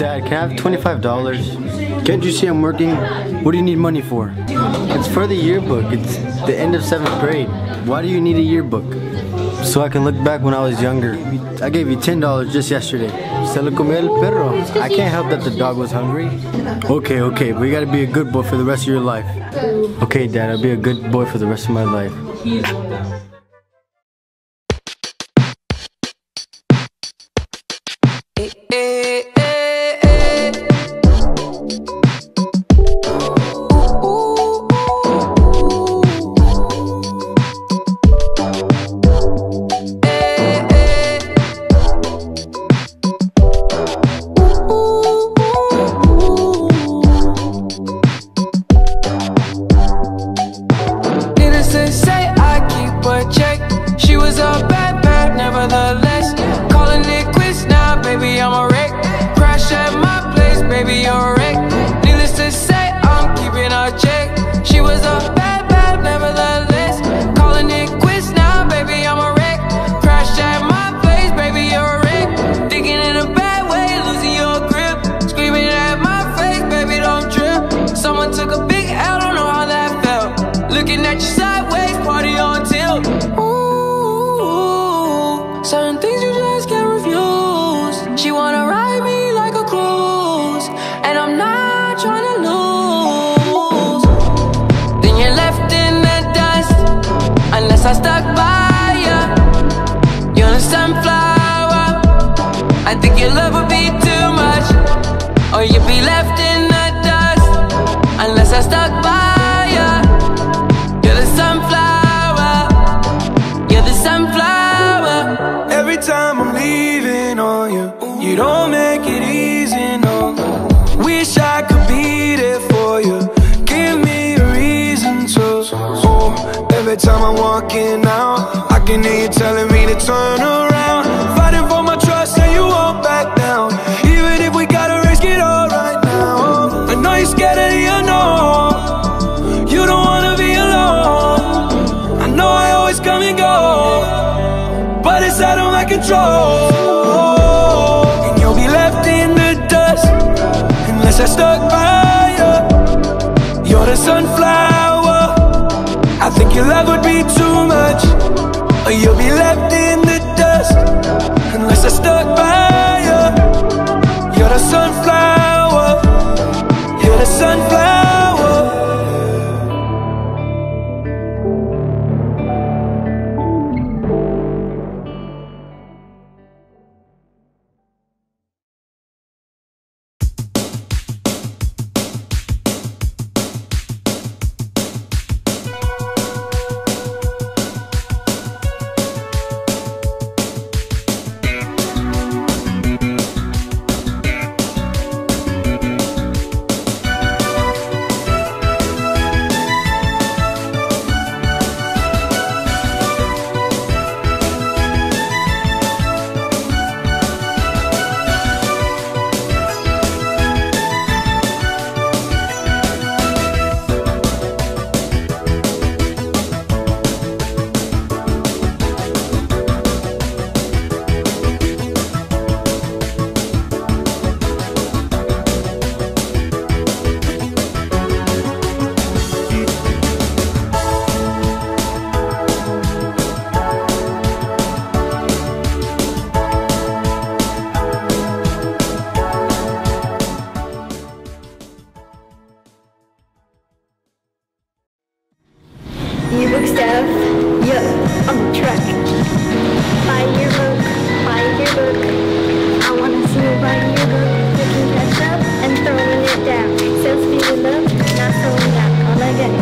Dad, can I have $25? Can't you see I'm working? What do you need money for? It's for the yearbook. It's the end of 7th grade. Why do you need a yearbook? So I can look back when I was younger. I gave you $10 just yesterday. Se lo comió el perro. I can't help that the dog was hungry. Okay, but you gotta be a good boy for the rest of your life. Okay, Dad, I'll be a good boy for the rest of my life. Looking at you sideways, party on tilt. Ooh, certain things you just can't refuse. She wanna ride me like a cruise, and I'm not trying to lose. Then you're left in the dust, unless I stuck by ya. You're a sunflower. I think your love would be too much, or you'd be left in the dust, unless I stuck by ya. Every time I'm leaving on you, you don't make it easy, no. Wish I could be there for you. Give me a reason to. Oh, every time I'm walking out, I can hear you telling me to turn around. Fighting for my trust and you won't back down. Even if we gotta risk it all right now. I know you're scared of the unknown. You don't wanna be alone. I know I always come and go, but it's out of my control. And you'll be left in the dust, unless I stuck by you. You're the sunflower. I think your love would be too much, or you'll be left in the dust, unless I stuck by you. You're the sunflower. You're the sunflower. Yearbook staff, yup, on the track. Buy yearbook, buy yearbook. I wanna see you buy yearbook. Looking catch up and throwing it down. Sales speeding up, not slowing down. All I get.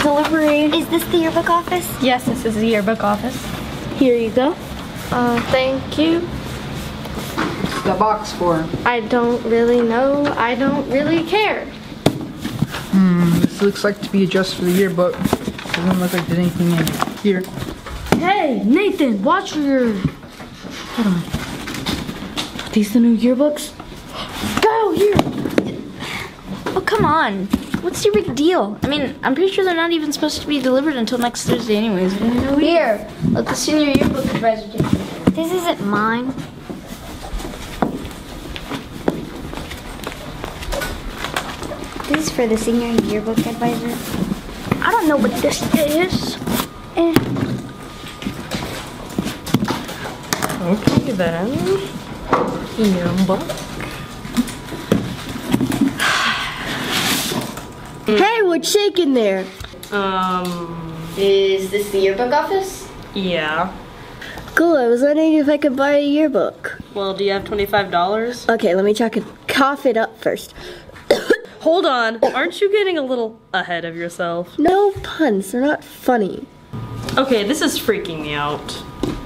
delivery. Is this the yearbook office? Yes, this is the yearbook office. Here you go. Thank you. What's the box for? I don't really know. I don't really care. This looks like to be just for the yearbook. Doesn't look like there's anything in here. Hey, Nathan, watch your... Hold on. Are these the new yearbooks? Go here! Oh, come on. What's your big deal? I mean, I'm pretty sure they're not even supposed to be delivered until next Thursday anyways. Here, let the senior yearbook advisor take it. This isn't mine. This is for the senior yearbook advisor. I don't know what this is. Okay then. Yearbook. Hey, what's shaking there? Is this the yearbook office? Yeah. Cool, I was wondering if I could buy a yearbook. Well, do you have $25? Okay, let me check it. Cough it up first. Hold on, aren't you getting a little ahead of yourself? No puns, they're not funny. Okay, this is freaking me out.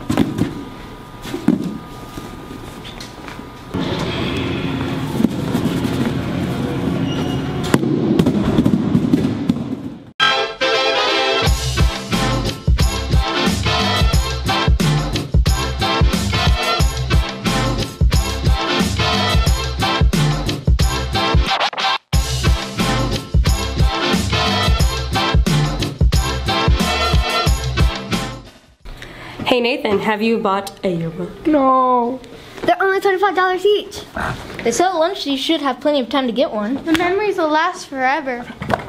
Hey Nathan, have you bought a yearbook? No. They're only $25 each. They sell at lunch, so you should have plenty of time to get one. The memories will last forever.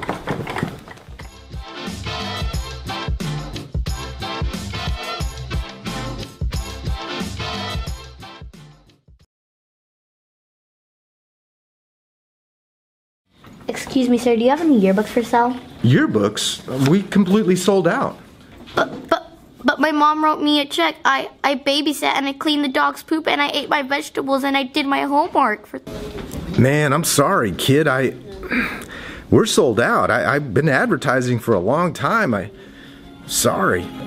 Excuse me, sir, do you have any yearbooks for sale? Yearbooks? We completely sold out. But my mom wrote me a check. I babysat and I cleaned the dog's poop and I ate my vegetables and I did my homework. Man, I'm sorry, kid. We're sold out. I've been advertising for a long time. Sorry.